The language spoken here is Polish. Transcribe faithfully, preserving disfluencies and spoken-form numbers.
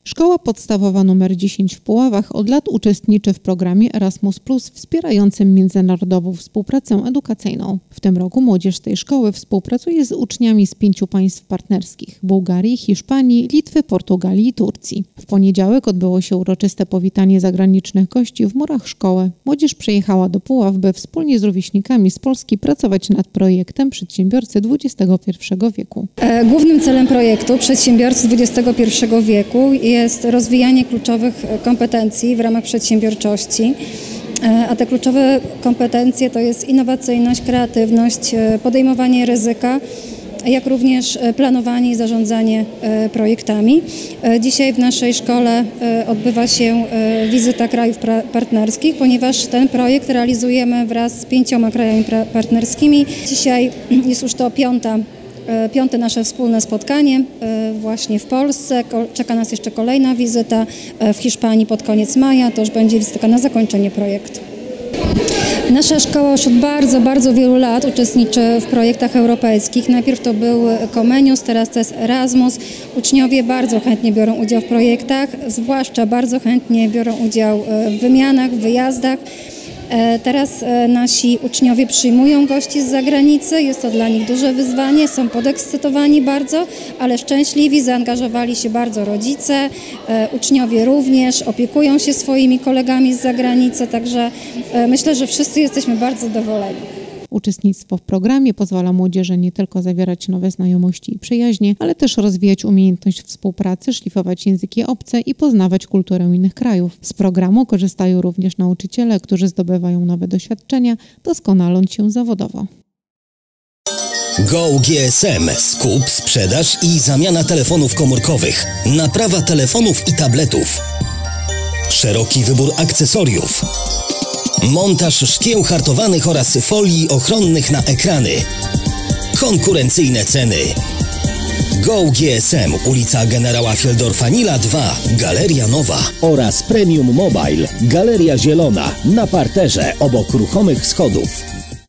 Szkoła podstawowa nr dziesięć w Puławach od lat uczestniczy w programie Erasmus plus wspierającym międzynarodową współpracę edukacyjną. W tym roku młodzież tej szkoły współpracuje z uczniami z pięciu państw partnerskich – Bułgarii, Hiszpanii, Litwy, Portugalii i Turcji. W poniedziałek odbyło się uroczyste powitanie zagranicznych gości w murach szkoły. Młodzież przyjechała do Puław, by wspólnie z rówieśnikami z Polski pracować nad projektem Przedsiębiorcy dwudziestego pierwszego wieku. Głównym celem projektu Przedsiębiorcy dwudziestego pierwszego wieku jest rozwijanie kluczowych kompetencji w ramach przedsiębiorczości, a te kluczowe kompetencje to jest innowacyjność, kreatywność, podejmowanie ryzyka, jak również planowanie i zarządzanie projektami. Dzisiaj w naszej szkole odbywa się wizyta krajów partnerskich, ponieważ ten projekt realizujemy wraz z pięcioma krajami partnerskimi. Dzisiaj jest już to piąta Piąte nasze wspólne spotkanie właśnie w Polsce. Czeka nas jeszcze kolejna wizyta w Hiszpanii pod koniec maja. To już będzie wizyta na zakończenie projektu. Nasza szkoła już od bardzo, bardzo wielu lat uczestniczy w projektach europejskich. Najpierw to był Comenius, teraz to jest Erasmus. Uczniowie bardzo chętnie biorą udział w projektach, zwłaszcza bardzo chętnie biorą udział w wymianach, w wyjazdach. Teraz nasi uczniowie przyjmują gości z zagranicy, jest to dla nich duże wyzwanie, są podekscytowani bardzo, ale szczęśliwi, zaangażowali się bardzo rodzice, uczniowie również, opiekują się swoimi kolegami z zagranicy, także myślę, że wszyscy jesteśmy bardzo zadowoleni. Uczestnictwo w programie pozwala młodzieży nie tylko zawierać nowe znajomości i przyjaźnie, ale też rozwijać umiejętność współpracy, szlifować języki obce i poznawać kulturę innych krajów. Z programu korzystają również nauczyciele, którzy zdobywają nowe doświadczenia, doskonaląc się zawodowo. Go G S M. Skup, sprzedaż i zamiana telefonów komórkowych. Naprawa telefonów i tabletów. Szeroki wybór akcesoriów. Montaż szkieł hartowanych oraz folii ochronnych na ekrany. Konkurencyjne ceny. Go G S M, ulica Generała Fieldorfa-Nila dwa, Galeria Nowa. Oraz Premium Mobile, Galeria Zielona, na parterze obok ruchomych schodów.